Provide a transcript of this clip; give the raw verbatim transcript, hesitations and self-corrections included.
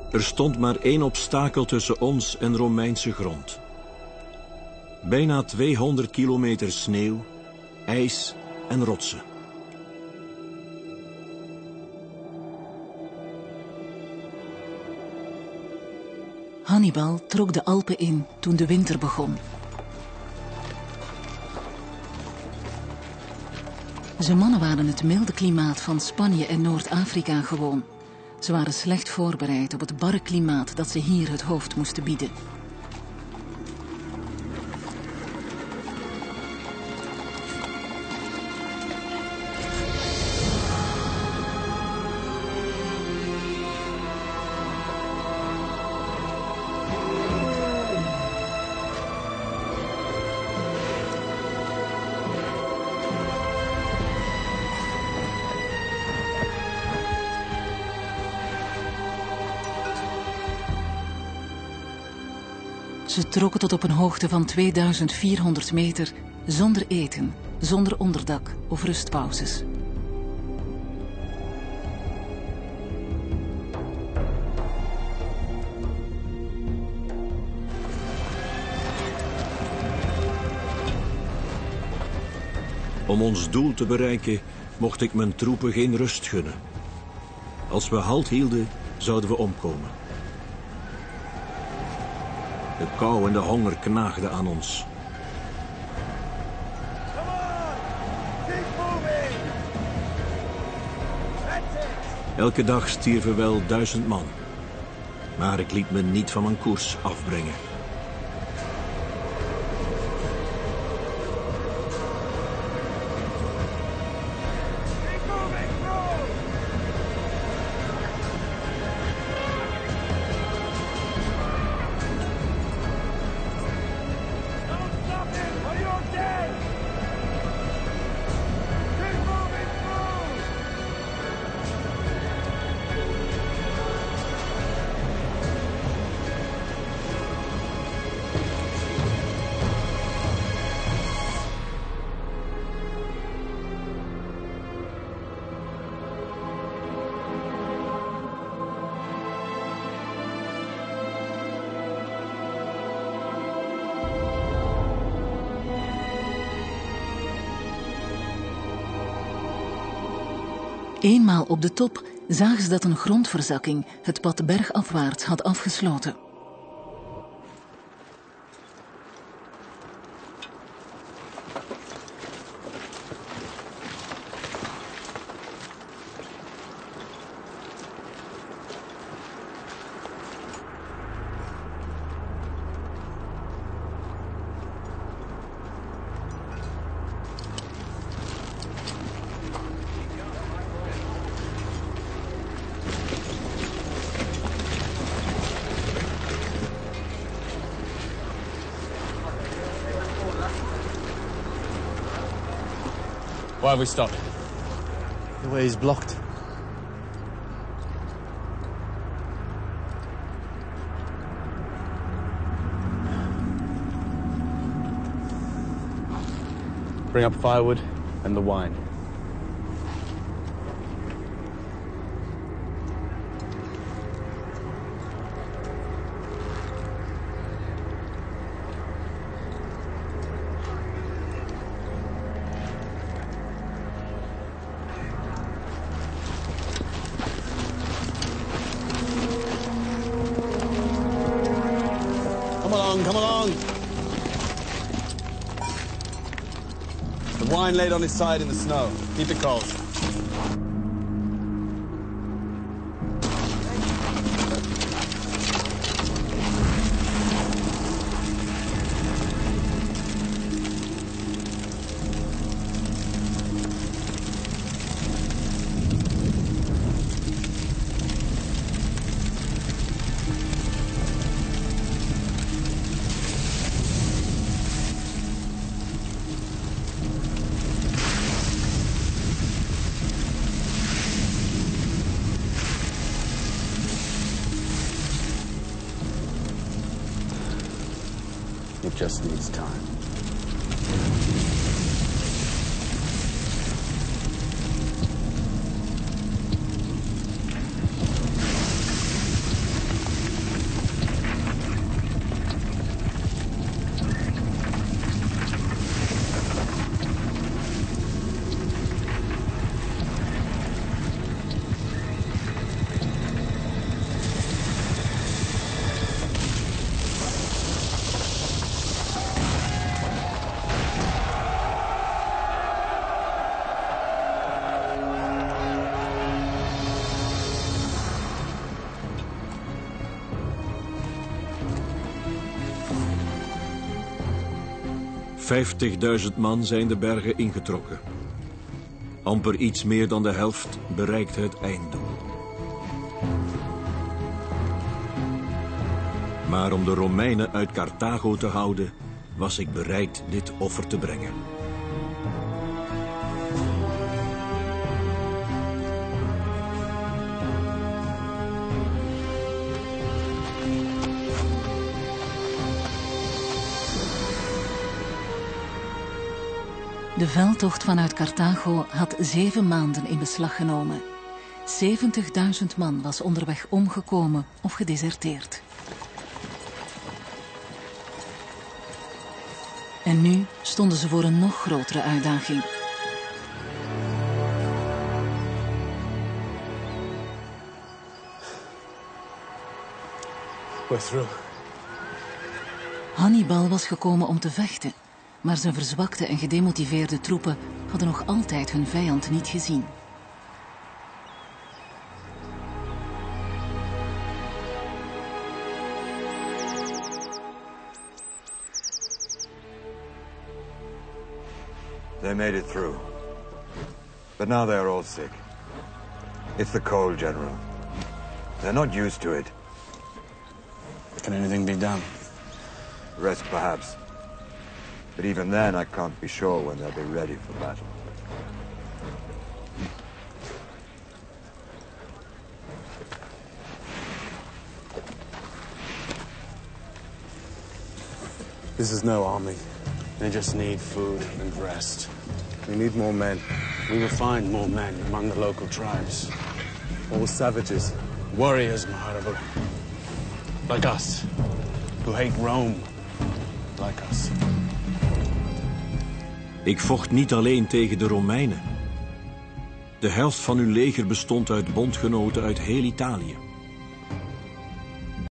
Er stond maar één obstakel tussen ons en Romeinse grond. Bijna tweehonderd kilometer sneeuw, ijs en rotsen. Hannibal trok de Alpen in toen de winter begon. Zijn mannen waren het milde klimaat van Spanje en Noord-Afrika gewoon. Ze waren slecht voorbereid op het barre klimaat dat ze hier het hoofd moesten bieden. Ze trokken tot op een hoogte van tweeduizend vierhonderd meter, zonder eten, zonder onderdak of rustpauzes. Om ons doel te bereiken, mocht ik mijn troepen geen rust gunnen. Als we halt hielden, zouden we omkomen. De kou en de honger knaagden aan ons. Elke dag stierven wel duizend man. Maar ik liet me niet van mijn koers afbrengen. Eenmaal op de top zagen ze dat een grondverzakking het pad bergafwaarts had afgesloten. Why have we stopped? The way is blocked. Bring up firewood and the wine. Come along, come along. The wine laid on his side in the snow. Keep it cold. It just needs time. Vijftigduizend man zijn de bergen ingetrokken. Amper iets meer dan de helft bereikt het einddoel. Maar om de Romeinen uit Carthago te houden, was ik bereid dit offer te brengen. De veldtocht vanuit Carthago had zeven maanden in beslag genomen. zeventigduizend man was onderweg omgekomen of gedeserteerd. En nu stonden ze voor een nog grotere uitdaging. We're through. Hannibal was gekomen om te vechten, maar zijn verzwakte en gedemotiveerde troepen hadden nog altijd hun vijand niet gezien. They made it through. But now they are all sick. It's the cold, General. They're not used to it. Can anything be done? Rest, perhaps. But even then, I can't be sure when they'll be ready for battle. This is no army. They just need food and rest. We need more men. We will find more men among the local tribes. All savages. Warriors, Maharabur. Like us. Who hate Rome. Like us. Ik vocht niet alleen tegen de Romeinen. De helft van uw leger bestond uit bondgenoten uit heel Italië.